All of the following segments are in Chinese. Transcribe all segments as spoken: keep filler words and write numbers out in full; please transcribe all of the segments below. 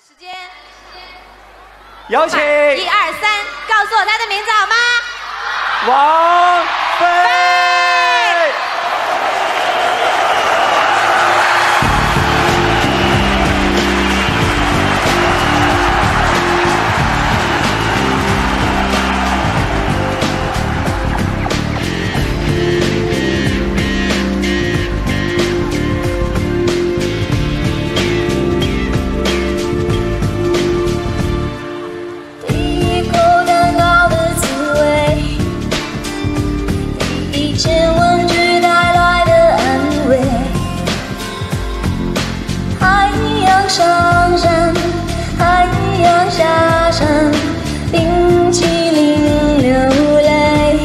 时间， 有请一二三，告诉我他的名字好吗？ 王菲。 上山，太阳下山，冰淇淋流泪。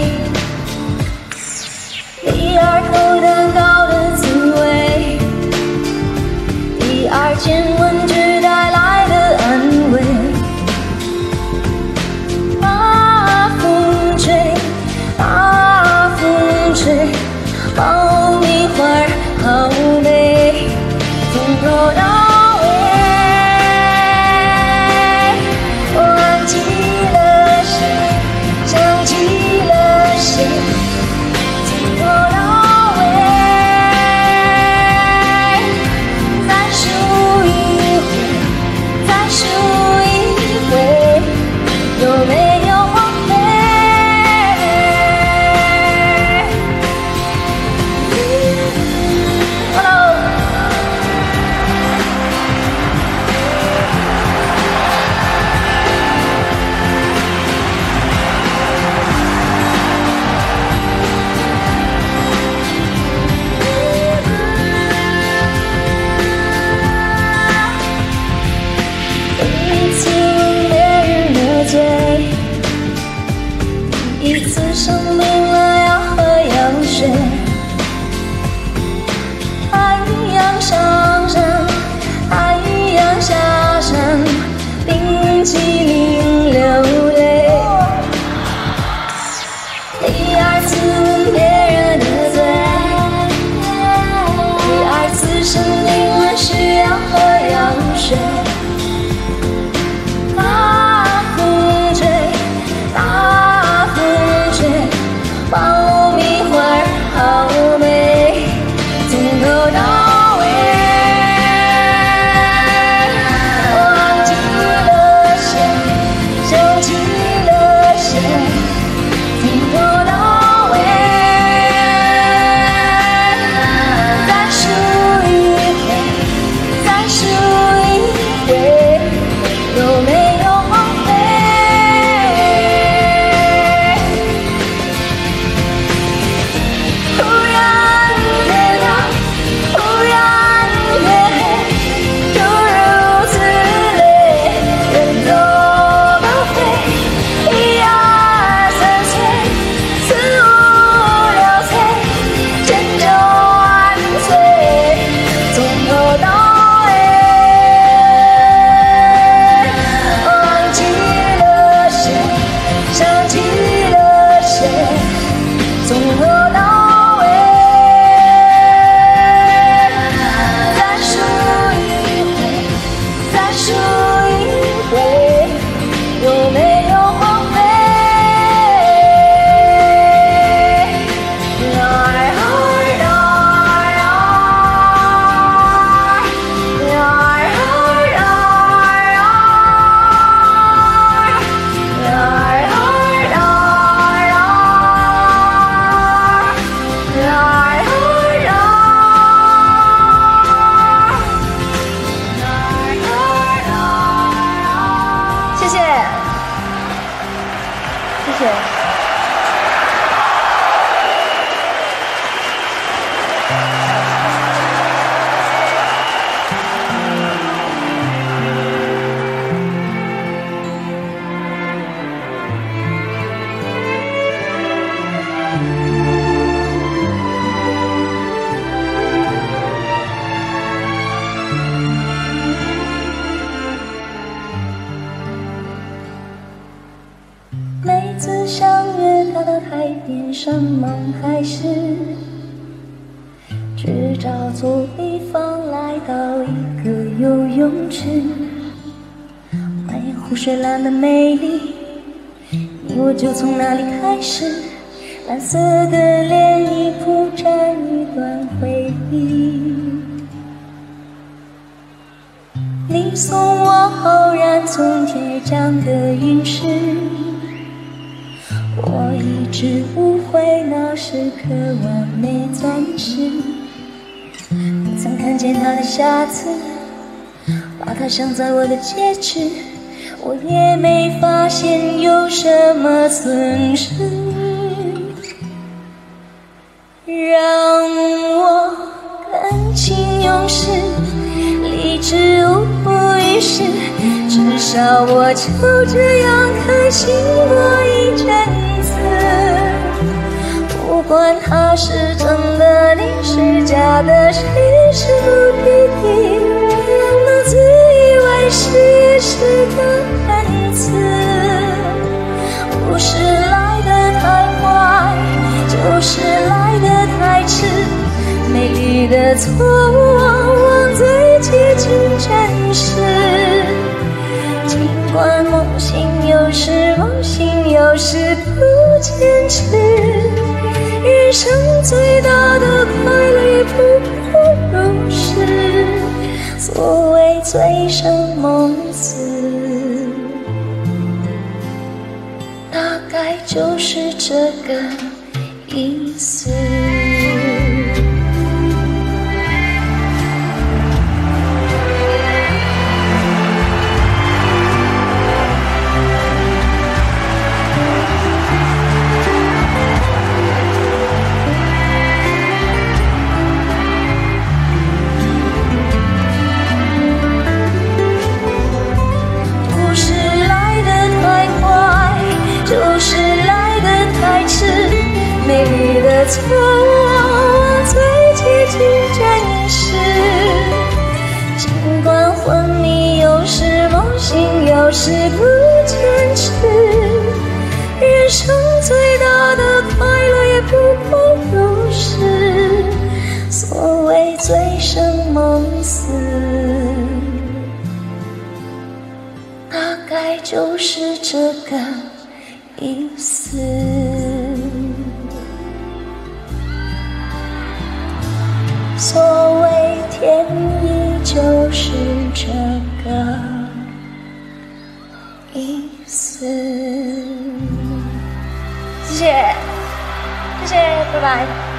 第二口蛋糕的滋味，第二件文具带来的安慰。大风吹，大风吹，爆米花好美，从头到生病了要喝药水，太阳上山，太阳下山，冰淇淋流泪。第二次吻别人的嘴，第二次生病了需要喝药水。大风吹，大风吹，爆米花好美，从头到尾，忘记了谁，想起了谁，从头到尾，再数一回，再数一回，有没有荒废？每次相约他到海边上忙还是只找错地方来到一个游泳池， 湖水蓝的美丽，你我就从那里开始。蓝色的涟漪铺展一段回忆。你送我浩然从天而降的陨石，我一直误会那是颗完美钻石。你曾看见它的瑕疵，把它镶在我的戒指，我也没发现有什么损失。让我感情用事，理智无补于事，至少我就这样开心过一阵子。不管它是真的，你是假的，谁是目的地，那自以为是也是个恩赐。不是来得太快，就是来得太迟，美丽的错误往往最接近真实。尽管梦醒有时，梦醒有时不坚持，人生最大的快乐也不过如是。所谓醉生梦死，大概就是这个意思。不是来得太快，就是来得太迟，美丽的错误往往最接近真实。尽管昏迷有时，梦醒有时不坚持，人生最大的快乐也不过如是。所谓醉生梦死，大概就是这个意思。所谓天意就是这个意思。谢谢，谢谢，拜拜。